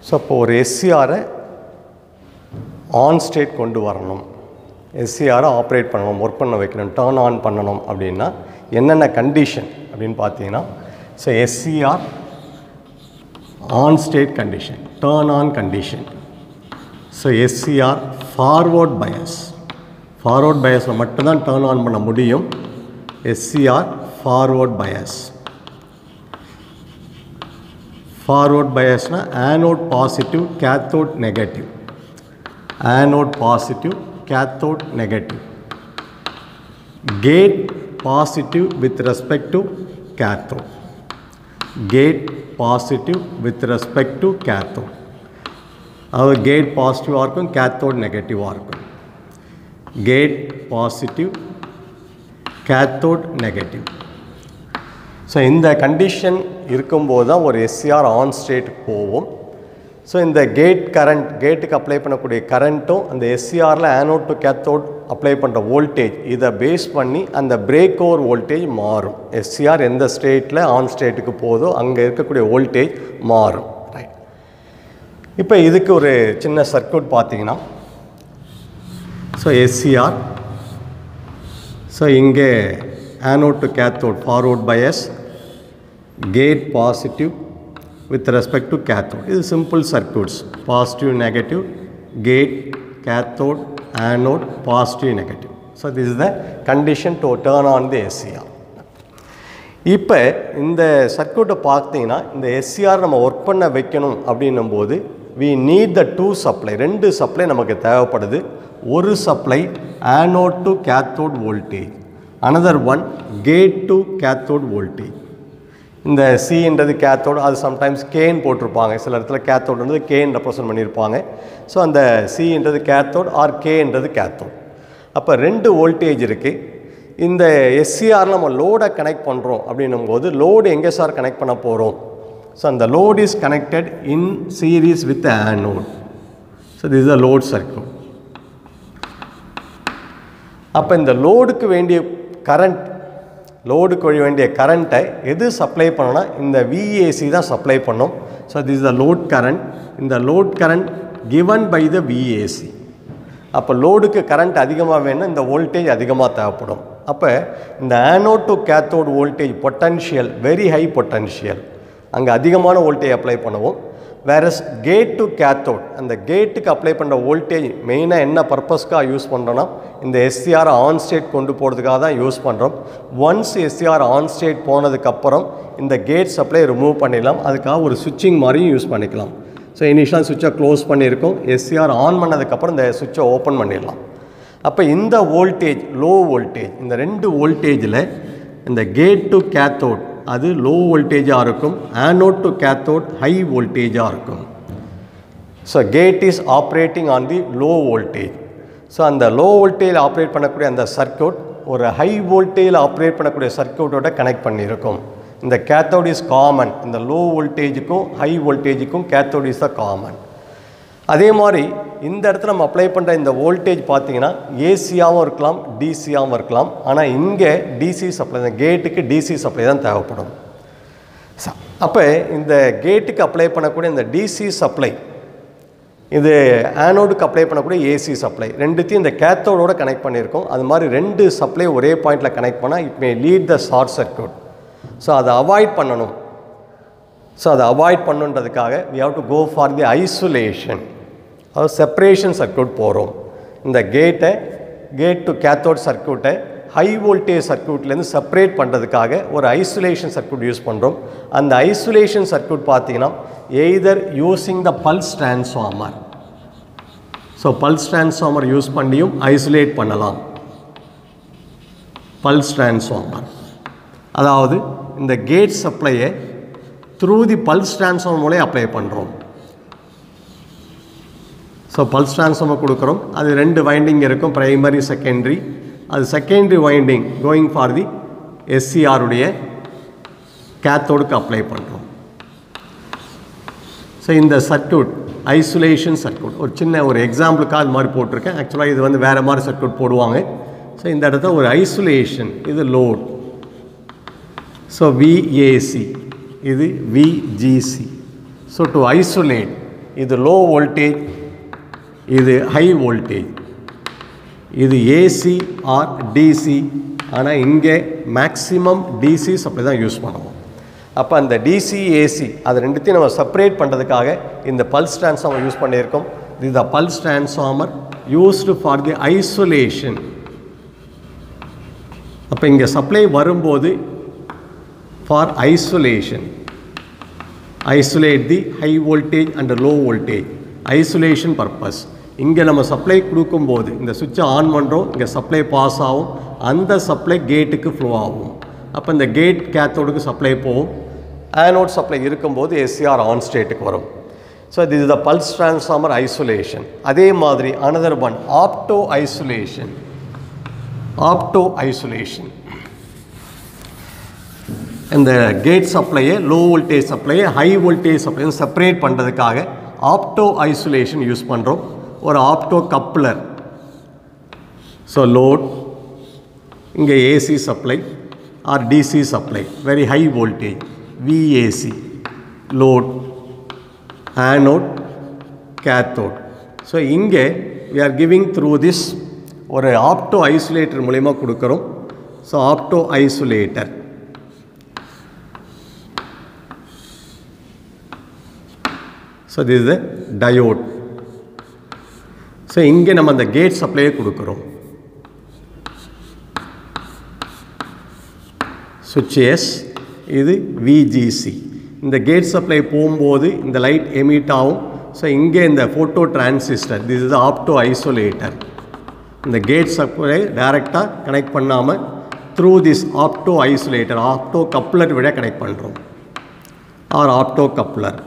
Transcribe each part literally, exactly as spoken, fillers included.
So இப்போ ஒரு எஸ்சிஆரை on state கொண்டு வரணும், எஸ்சிஆரை ஆப்ரேட் பண்ணணும், ஒர்க் பண்ண வைக்கணும், டர்ன் ஆன் பண்ணணும் அப்படின்னா என்னென்ன கண்டிஷன் அப்படின்னு பார்த்தீங்கன்னா, so SCR on state condition, turn on condition. So SCR forward bias, forward பயஸில் மட்டும்தான் டர்ன் ஆன் பண்ண முடியும். SCR forward bias. ஃபார்வர்ட் பயஸ்னால் anode positive, cathode negative. Anode positive, cathode negative. Gate positive with respect to cathode. Gate positive with respect to cathode. Our gate positive or cathode negative or gate positive, cathode negative. So in the condition இருக்கும்போது தான் ஒரு SCR on state போவோம். So இந்த gate current, கேட்டுக்கு apply பண்ணக்கூடிய கரண்ட்டும் அந்த எஸ்சிஆரில் ஆனோட் டு கேத்தோட் அப்ளை பண்ணுற வோல்டேஜ், இதை பேஸ் பண்ணி அந்த பிரேக் ஓவர் வோல்டேஜ் மாறும். எஸ்சிஆர் எந்த ஸ்டேட்டில் ஆன் ஸ்டேட்டுக்கு போதோ அங்கே இருக்கக்கூடிய வோல்டேஜ் மாறும். ரைட். இப்போ இதுக்கு ஒரு சின்ன சர்க்யூட் பார்த்தீங்கன்னா, ஸோ எஸ்சிஆர், ஸோ இங்கே anode to cathode forward bias, gate positive with respect to cathode. This is simple circuits, positive, negative, gate, cathode, anode, positive, negative. So this is the condition to turn on the SCR. இப்போ இந்த சர்க்யூட்டை பார்த்தீங்கன்னா, இந்த SCR நம்ம work பண்ண வைக்கணும் அப்படின்னும் போது we need the two supply, ரெண்டு சப்ளை நமக்கு தேவைப்படுது. ஒரு supply anode to cathode voltage, another one gate to cathode voltage. இந்த சின்றது கேத்தோடு, அது சம்டைம்ஸ் கேன் போட்டிருப்பாங்க, சில இடத்துல கேத்தோடுன்றது கேன் ரெப்ரசன்ட் பண்ணியிருப்பாங்க. ஸோ அந்த சின்றது கேத்தோடு ஆர் கேன்றது கேத்தோடு. அப்போ ரெண்டு வோல்டேஜ் இருக்குது. இந்த எஸ்சிஆரில் நம்ம லோடை கனெக்ட் பண்ணுறோம் அப்படின்னும் போது லோடு எங்கே சார் கனெக்ட் பண்ண போகிறோம்? ஸோ அந்த load is connected in series with anode. So this is a load circuit. அப்போ இந்த லோடுக்கு வேண்டிய கரண்ட், லோடுக்கு வழி வேண்டிய கரண்ட்டை எது சப்ளை பண்ணோன்னா இந்த விஏசி தான் சப்ளை பண்ணோம். So this is the load current. இந்த load current given by the VAC. அப்போ லோடுக்கு கரண்ட் அதிகமாக வேணும், இந்த வோல்டேஜ் அதிகமாக தேவைப்படும். அப்போ இந்த anode to cathode voltage potential very high potential, அங்கே அதிகமான வோல்டேஜ் அப்ளை பண்ணுவோம். வேறஸ் கேட் டு கேத்தோட், அந்த கேட்டுக்கு அப்ளை பண்ணுற வோல்டேஜ் மெயினாக என்ன பர்பஸ்க்காக யூஸ் பண்ணுறோன்னா இந்த எஸ்சிஆர் ஆன் ஸ்டேட் கொண்டு போகிறதுக்காக தான் யூஸ் பண்ணுறோம். ஒன்ஸ் எஸ்சிஆர் ஆன் ஸ்டேட் போனதுக்கப்புறம் இந்த கேட் சப்ளை ரிமூவ் பண்ணிடலாம். அதுக்காக ஒரு சுவிட்சிங் மாதிரியும் யூஸ் பண்ணிக்கலாம். ஸோ இனிஷியலாக சுவிட்சை க்ளோஸ் பண்ணியிருக்கோம், எஸ்சிஆர் ஆன் பண்ணதுக்கப்புறம் இந்த சுவிட்சை ஓப்பன் பண்ணிடலாம். அப்போ இந்த வோல்டேஜ் லோ வோல்டேஜ், இந்த ரெண்டு வோல்டேஜில் இந்த கேட் டு கேத்தோட் அது லோ வோல்டேஜாக இருக்கும், ஆனோட் டு கேத்தோட் ஹை வோல்டேஜாக இருக்கும். So gate is operating on the low voltage. So அந்த லோ வோல்டேஜ் ஆப்ரேட் பண்ணக்கூடிய அந்த சர்க்யூட் ஒரு ஹை வோல்டேஜில் ஆப்ரேட் பண்ணக்கூடிய சர்க்யூட்டோட கனெக்ட் பண்ணியிருக்கும். இந்த கேத்தோட் இஸ் காமன், இந்த லோ வோல்டேஜுக்கும் ஹை வோல்டேஜுக்கும் கேத்தோட் இஸ் த காமன். அதே மாதிரி இந்த இடத்துல நம்ம அப்ளை பண்ணுற இந்த வோல்டேஜ் பார்த்தீங்கன்னா ஏசியாகவும் இருக்கலாம், டிசியாகவும் இருக்கலாம். ஆனால் இங்கே டிசி சப்ளை, இந்த கேட்டுக்கு டிசி சப்ளை தான் தேவைப்படும். அப்போ இந்த கேட்டுக்கு அப்ளை பண்ணக்கூடிய இந்த டிசி சப்ளை, இது ஆனோடுக்கு அப்ளை பண்ணக்கூடிய ஏசி சப்ளை, ரெண்டுத்தையும் இந்த கேத்தோடோட கனெக்ட் பண்ணியிருக்கோம். அது மாதிரி ரெண்டு சப்ளை ஒரே பாயிண்டில் கனெக்ட் பண்ணால் it may lead the short circuit. So அதை அவாய்ட் பண்ணணும். ஸோ அதை அவாய்ட் பண்ணுன்றதுக்காக we have to go for the isolation, அதாவது செப்பரேஷன் சர்க்யூட் போகிறோம். இந்த கேட்டை, கேட் டு கேத்தோட் சர்க்யூட்டை ஹை வோல்டேஜ் சர்க்யூட்லேருந்து செப்பரேட் பண்ணுறதுக்காக ஒரு ஐசோலேஷன் சர்க்யூட் யூஸ் பண்ணுறோம். அந்த ஐசோலேஷன் சர்க்யூட் பார்த்தீங்கன்னா either using the pulse transformer, so pulse transformer use பண்ணியும் ஐசோலேட் பண்ணலாம். பல்ஸ் டிரான்ஸ்ஃபார்மர், அதாவது இந்த கேட் சப்ளையை த்ரூ தி பல்ஸ் டிரான்ஸ்ஃபார்மர் மூலம் அப்ளை பண்ணுறோம். ஸோ பல்ஸ் டிரான்ஸ்ஃபார்மர் கொடுக்குறோம், அது ரெண்டு வைண்டிங் இருக்கும், ப்ரைமரி செகண்டரி. அது secondary winding going for the எஸ்சிஆருடைய கேத்தோடுக்கு அப்ளை பண்ணுறோம். ஸோ இந்த சர்க்யூட் ஐசோலேஷன் சர்க்யூட், ஒரு சின்ன ஒரு எக்ஸாம்பிளுக்காக அது மாதிரி போட்டிருக்கேன். ஆக்சுவலாக இது வந்து வேறு மாதிரி சர்க்யூட் போடுவாங்க. ஸோ இந்த இடத்துல ஒரு ஐசோலேஷன், இது லோட். ஸோ விஏசி, இது விஜிசி. ஸோ டு ஐசோலேட் இது லோ வோல்டேஜ், இது ஹை வோல்டேஜ், இது ஏசி ஆர் டிசி. ஆனால் இங்கே மேக்ஸிமம் டிசி சப்ளை தான் யூஸ் பண்ணுவோம். அப்போ அந்த டிசி ஏசி அது ரெண்டுத்தையும் நம்ம செப்பரேட் பண்ணுறதுக்காக இந்த பல்ஸ் டிரான்ஸ்ஃபார்மர் யூஸ் பண்ணியிருக்கோம். இது the pulse transformer used for the isolation. அப்போ இங்கே சப்ளை வரும்போது for isolation, isolate the high voltage and low voltage, isolation purpose. இங்கே நம்ம சப்ளை கொடுக்கும்போது இந்த சுவிட்சை ஆன் பண்ணுறோம், இங்கே சப்ளை பாஸ் ஆகும், அந்த சப்ளை கேட்டுக்கு ஃப்ளோ ஆகும். அப்போ இந்த கேட் கேத்தோடுக்கு சப்ளை போகும். ஆனோட் சப்ளை இருக்கும்போது எஸ்சிஆர் ஆன் ஸ்டேட்டுக்கு வரும். So this is the pulse transformer isolation. அதே மாதிரி another one opto isolation. Opto isolation இந்த கேட் சப்ளையை லோ வோல்டேஜ் சப்ளையை ஹை வோல்டேஜ் சப்ளையை செப்பரேட் பண்ணுறதுக்காக ஆப்டோ ஐசோலேஷன் யூஸ் பண்ணுறோம். ஒரு ஆப்டோ கப்ளர். ஸோ லோட், இங்கே AC supply or DC supply, very high voltage VAC, load, anode, cathode. So இங்கே we are giving through this ஒரு opto isolator மூலமா கொடுக்குறோம். So opto isolator. So this is the diode. So இங்கே நம்ம அந்த gate சப்ளையை கொடுக்குறோம். சுவிட்ச் எஸ், இது விஜிசி. இந்த கேட் சப்ளை போகும்போது இந்த லைட் எமிட் ஆகும். ஸோ இங்கே இந்த photo transistor, this is opto isolator. இந்த கேட் சப்ளை டைரெக்டாக கனெக்ட் பண்ணாமல் through this opto isolator, opto coupler விட கனெக்ட் பண்ணுறோம், or opto coupler.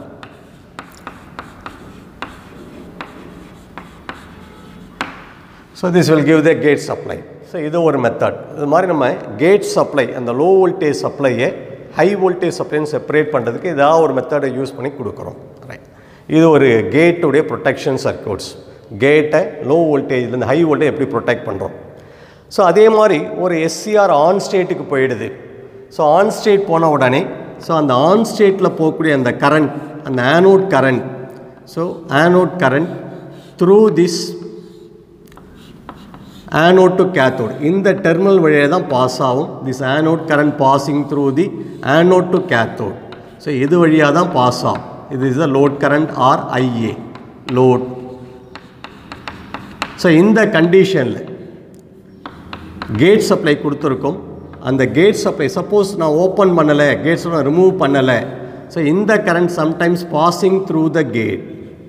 So this will give the gate supply. So இது ஒரு மெத்தட். இது மாதிரி நம்ம கேட் சப்ளை அந்த லோ வோல்டேஜ் சப்ளையை ஹை வோல்டேஜ் சப்ளைன்னு செப்பரேட் பண்ணுறதுக்கு ஏதாவது ஒரு மெத்தடை யூஸ் பண்ணி கொடுக்குறோம். ரைட், இது ஒரு கேட்டுடைய ப்ரொடெக்ஷன் சர்க்யூட்ஸ். கேட்டை லோ வோல்டேஜ்லேருந்து ஹை வோல்டேஜ் எப்படி ப்ரொடெக்ட் பண்ணுறோம். ஸோ அதே மாதிரி ஒரு எஸ்சிஆர் ஆன் ஸ்டேட்டுக்கு போயிடுது. ஸோ ஆன் ஸ்டேட் போன உடனே ஸோ அந்த ஆன் ஸ்டேட்டில் போகக்கூடிய அந்த கரண்ட், அந்த anode current, so anode current through this anode to cathode, இந்த terminal வழியாக தான் பாஸ் ஆகும். this anode current passing through the anode to cathode. So இது வழியாக தான் பாஸ் ஆகும். இது is the load current or I A load. So இந்த கண்டிஷனில் கேட் சப்ளை கொடுத்துருக்கோம். அந்த கேட் சப்ளை சப்போஸ் நான் ஓப்பன் பண்ணலை, கேட்ஸ் நான் ரிமூவ் பண்ணலை, ஸோ இந்த current sometimes passing through the gate.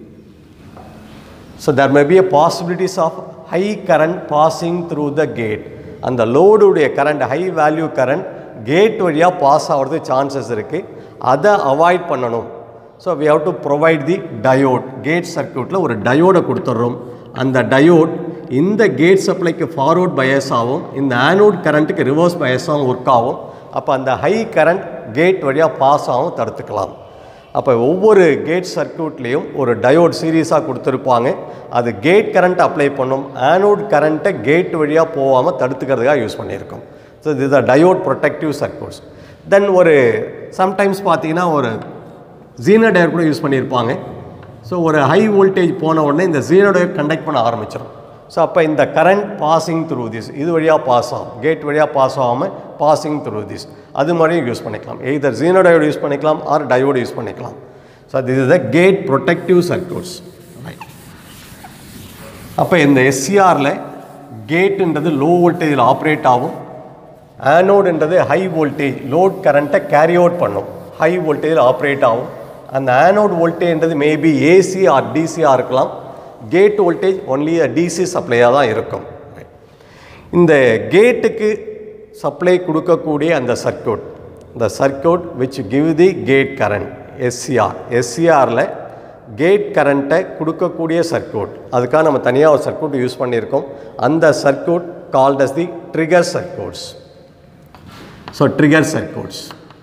So there may be a possibilities of high current passing through the gate. அந்த லோடுடைய current, high value current gate வழியாக pass ஆகிறது chances இருக்குது. அதை அவாய்ட் பண்ணணும். So we have to provide the diode. Gate சர்க்யூட்டில் ஒரு டயோடை கொடுத்துட்றோம். அந்த டயோட் இந்த கேட் சப்ளைக்கு ஃபார்வர்ட் பயஸ் ஆகும், இந்த ஆனோட் கரண்ட்டுக்கு ரிவர்ஸ் பயஸாகவும் ஒர்க் ஆகும். அப்போ அந்த ஹை கரண்ட் கேட் வழியாக பாஸ் ஆகும் தடுத்துக்கலாம். அப்போ ஒவ்வொரு கேட் சர்க்யூட்லேயும் ஒரு டயோட் சீரீஸாக கொடுத்துருப்பாங்க. அது கேட் கரண்ட் அப்ளை பண்ணும், ஆனோட் கரண்ட்டை கேட் வழியாக போகாமல் தடுத்துக்கிறதுக்காக யூஸ் பண்ணியிருக்கோம். ஸோ இது the diode protective circuits. Then ஒரு சம்டைம்ஸ் பார்த்தீங்கன்னா ஒரு ஜீனோ டயோட் கூட யூஸ் பண்ணியிருப்பாங்க. ஸோ ஒரு ஹை வோல்டேஜ் போன உடனே இந்த ஜீனோ டயோட் கண்டக்ட் பண்ண ஆரம்பிச்சிடும். ஸோ அப்போ இந்த கரண்ட் பாசிங் த்ரூ திஸ், இது வழியாக பாஸ் ஆகும், கேட் வழியாக பாஸ் ஆகாமல் பாசிங் த்ரூ திஸ், அது மாதிரியும் யூஸ் பண்ணிக்கலாம். எய்தர் ஜீனோ டயோடு யூஸ் பண்ணிக்கலாம் ஆர் டயோடு யூஸ் பண்ணிக்கலாம். So this is the gate protective circuits. Right, அப்போ இந்த எஸ்சிஆரில் கேட்டுன்றது லோ வோல்டேஜில் ஆப்ரேட் ஆகும், ஆனோடுன்றது ஹை வோல்டேஜ் லோட் கரண்ட்டை கேரி அவுட் பண்ணும், ஹை வோல்டேஜில் ஆப்ரேட் ஆகும். அந்த ஆனோட் வோல்டேஜ்ன்றது மேபி ஏசி ஆர் டிசியாக இருக்கலாம். கேட் வோல்டேஜ் ஒன்லி டிசி சப்ளையாக தான் இருக்கும். இந்த கேட்டுக்கு சப்ளை கொடுக்கக்கூடிய அந்த சர்க்யூட், இந்த circuit which give the gate current SCR, எஸ்சிஆரில் gate கரண்ட்டை கொடுக்கக்கூடிய சர்க்யூட், அதுக்காக நம்ம தனியாக ஒரு சர்க்யூட் யூஸ் பண்ணியிருக்கோம். அந்த circuit called as the trigger circuits. So trigger circuits.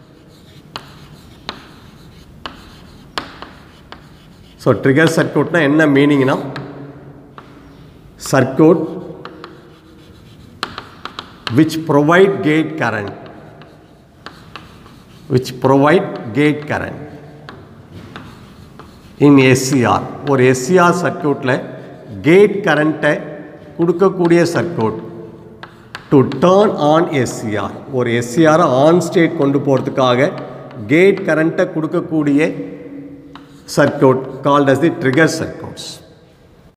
So trigger சர்க்யூட்னா என்ன மீனிங்னா, circuit which provide gate current, which provide gate current. in S C R. ஒரு S C R சர்க்யூட்டில் கேட் கரண்ட்டை கொடுக்கக்கூடிய circuit to turn on S C R. ஒரு S C R on state கொண்டு போகிறதுக்காக கேட் கரண்ட்டை கொடுக்கக்கூடிய circuit called as the trigger circuits.